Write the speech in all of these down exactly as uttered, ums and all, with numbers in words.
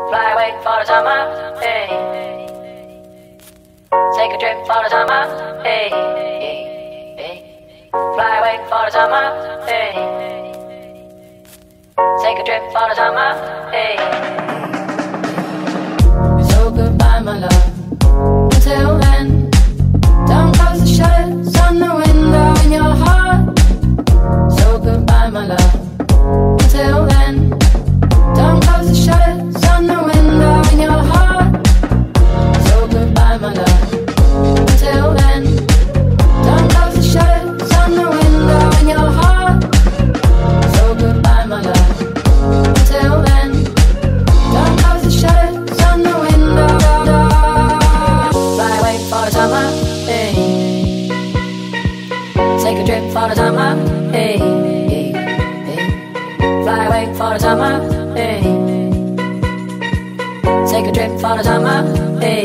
Fly away for the summer, hey. Take a trip for the summer, hey, hey, hey. Fly away for the summer, hey. Take a trip for the summer, hey. So goodbye, my love. Until then, don't close the shutters on the window in your heart. So goodbye, my love. Until then, don't close the shutters on the window in your heart. So goodbye, my love. Until then, don't close the shutters on the window in your heart. So goodbye, my love. Until then, don't close the shutters on the window. Fly away for the summer, hey. Take a trip for the summer, hey, hey, hey. Fly away for the summer, hey. Take a trip for the summer, hey.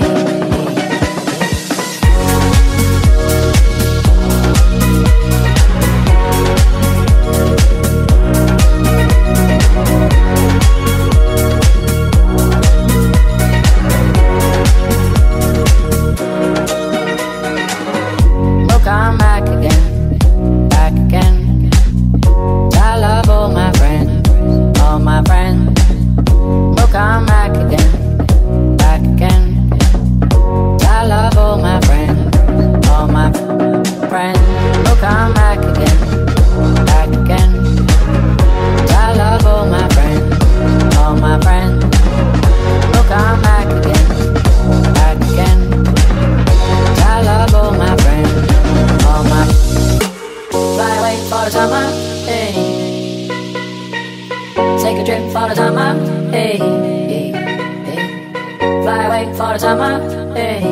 Look, I'm back again, back again. I love all my friends, all my friends. Look, I'm back again, back again. I love all my friends, all my friends. Look, I'm back again, back again. I love all my friends, all my friends. Look, I'm back again, back again. I love all my friends, all my. Fly away for the summer, hey. Take a trip for the summer, hey, hey, hey. Fly away for the summer, hey.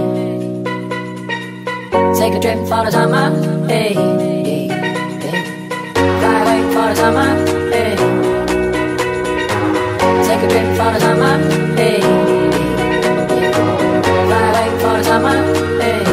Take a trip for the summer, hey, hey, hey. Fly away for the summer, hey. Take a trip for the summer, hey, hey, hey. Fly away for the summer, hey.